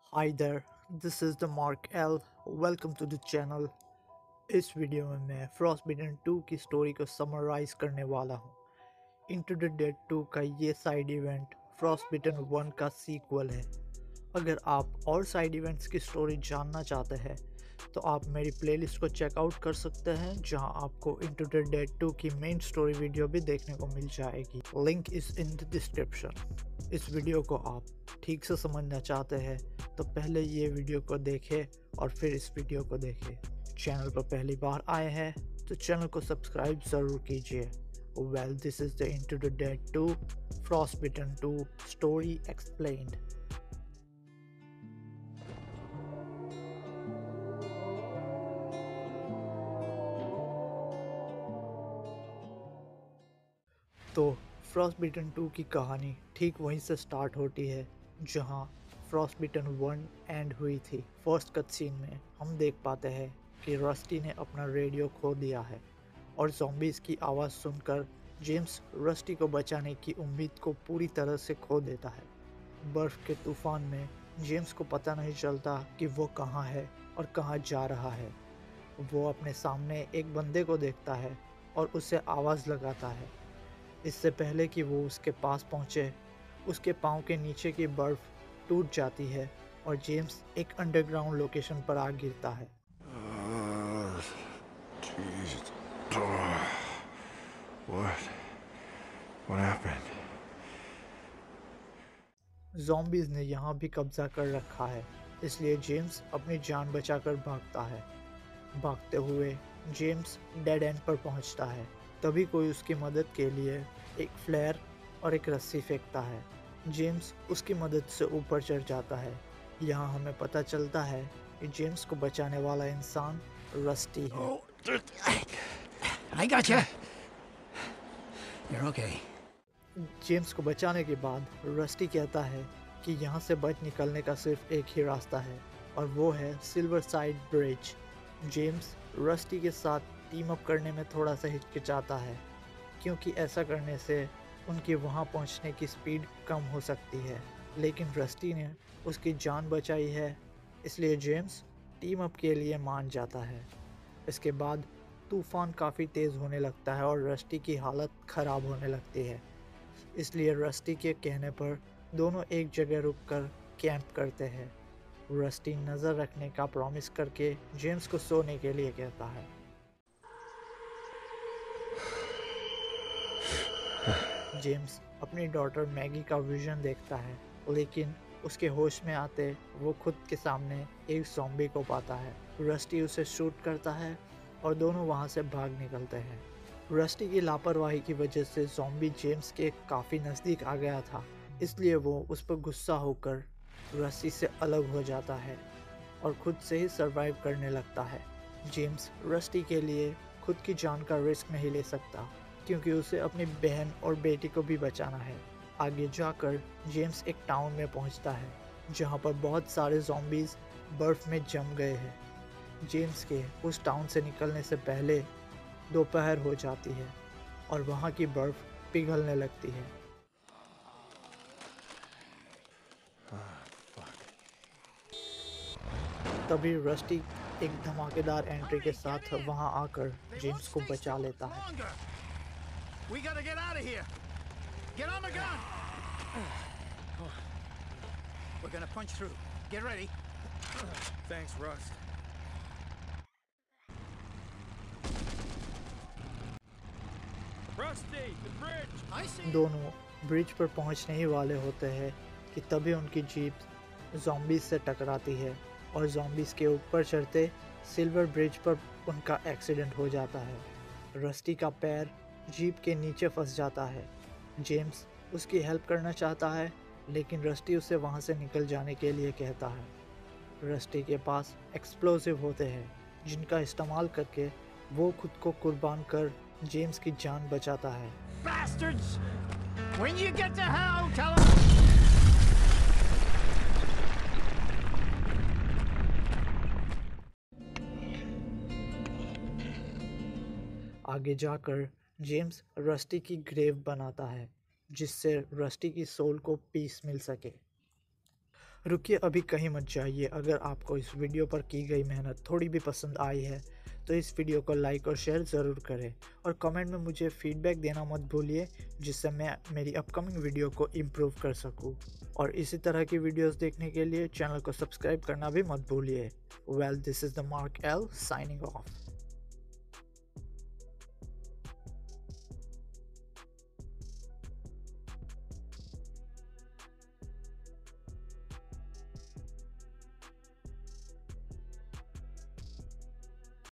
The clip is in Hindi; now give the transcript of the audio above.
Hi there, this is the Mark L. Welcome to the channel. इस वीडियो में मैं फ्रॉस्टबिटन 2 की स्टोरी को समराइज करने वाला हूँ। इनटू द डेड 2 का ये साइड इवेंट फ्रॉस्टबिटन 1 का सीक्वल है। अगर आप और साइड इवेंट्स की स्टोरी जानना चाहते हैं तो आप मेरी प्लेलिस्ट को चेकआउट कर सकते हैं, जहां आपको इनटू द डेड 2 की मेन स्टोरी वीडियो भी देखने को मिल जाएगी। Link is in the description. इस वीडियो को आप ठीक से समझना चाहते हैं तो पहले ये वीडियो को देखें और फिर इस वीडियो को देखें। चैनल पर पहली बार आए हैं तो चैनल को सब्सक्राइब ज़रूर कीजिए। Well, this is the into the dead 2 Frostbitten 2 story explained. तो फ्रॉस्टबिटन 2 की कहानी ठीक वहीं से स्टार्ट होती है जहां फ्रॉस्टबिटन 1 एंड हुई थी। फर्स्ट कट सीन में हम देख पाते हैं कि रस्टी ने अपना रेडियो खो दिया है और ज़ॉम्बीज़ की आवाज़ सुनकर जेम्स रस्टी को बचाने की उम्मीद को पूरी तरह से खो देता है। बर्फ़ के तूफान में जेम्स को पता नहीं चलता कि वो कहाँ है और कहाँ जा रहा है। वो अपने सामने एक बंदे को देखता है और उसे आवाज़ लगाता है। इससे पहले कि वो उसके पास पहुंचे, उसके पाँव के नीचे की बर्फ टूट जाती है और जेम्स एक अंडरग्राउंड लोकेशन पर आ गिरता है। Jeez. What? What happened? Zombies ने यहाँ भी कब्जा कर रखा है, इसलिए जेम्स अपनी जान बचाकर भागता है। भागते हुए जेम्स डेड एंड पर पहुंचता है। तभी कोई उसकी मदद के लिए एक फ्लेयर और एक रस्सी फेंकता है। जेम्स उसकी मदद से ऊपर चढ़ जाता है। यहाँ हमें पता चलता है कि जेम्स को बचाने वाला इंसान रस्टी है। I got you. You're okay. James को बचाने के बाद रस्टी कहता है कि यहाँ से बच निकलने का सिर्फ एक ही रास्ता है और वो है silver side bridge. James Rusty के साथ टीम अप करने में थोड़ा सा हिचकिचाता है, क्योंकि ऐसा करने से उनकी वहाँ पहुँचने की स्पीड कम हो सकती है, लेकिन रस्टी ने उसकी जान बचाई है, इसलिए जेम्स टीम अप के लिए मान जाता है। इसके बाद तूफ़ान काफ़ी तेज़ होने लगता है और रस्टी की हालत ख़राब होने लगती है, इसलिए रस्टी के कहने पर दोनों एक जगह रुककर कैंप करते हैं। रस्टी नज़र रखने का प्रॉमिस करके जेम्स को सोने के लिए कहता है। जेम्स अपनी डॉटर मैगी का विजन देखता है, लेकिन उसके होश में आते वो खुद के सामने एक ज़ॉम्बी को पाता है। रस्टी उसे शूट करता है और दोनों वहाँ से भाग निकलते हैं। रस्टी की लापरवाही की वजह से ज़ॉम्बी जेम्स के काफ़ी नज़दीक आ गया था, इसलिए वो उस पर गुस्सा होकर रस्टी से अलग हो जाता है और खुद से ही सरवाइव करने लगता है। जेम्स रस्टी के लिए खुद की जान का रिस्क नहीं ले सकता, क्योंकि उसे अपनी बहन और बेटी को भी बचाना है। आगे जाकर जेम्स एक टाउन में पहुंचता है जहां पर बहुत सारे ज़ॉम्बीज़ बर्फ़ में जम गए हैं। जेम्स के उस टाउन से निकलने से पहले दोपहर हो जाती है और वहां की बर्फ़ पिघलने लगती है। तभी रस्टी एक धमाकेदार एंट्री के साथ वहां आकर जेम्स को बचा लेता है। We gotta get out of here. Get on the gun. We're gonna punch through. Get ready. Thanks, Rust. Rusty, the bridge. I see. दोनों ब्रिज पर पहुंचने ही वाले होते हैं कि तभी उनकी जीप ज़ॉम्बीज़ से टकराती है और ज़ॉम्बीज़ के ऊपर चढ़ते सिल्वर ब्रिज पर उनका एक्सीडेंट हो जाता है। रस्टी का पैर जीप के नीचे फंस जाता है। जेम्स उसकी हेल्प करना चाहता है, लेकिन रस्टी उसे वहां से निकल जाने के लिए कहता है। रस्टी के पास एक्सप्लोसिव होते हैं, जिनका इस्तेमाल करके वो खुद को कुर्बान कर जेम्स की जान बचाता है। Bastards! When you get to hell, tell them. आगे जाकर जेम्स रस्टी की ग्रेव बनाता है, जिससे रस्टी की सोल को पीस मिल सके। रुकिए, अभी कहीं मत जाइए। अगर आपको इस वीडियो पर की गई मेहनत थोड़ी भी पसंद आई है तो इस वीडियो को लाइक और शेयर ज़रूर करें और कमेंट में मुझे फीडबैक देना मत भूलिए, जिससे मैं मेरी अपकमिंग वीडियो को इम्प्रूव कर सकूं। और इसी तरह की वीडियोस देखने के लिए चैनल को सब्सक्राइब करना भी मत भूलिए। Well, this is the Mark L signing of.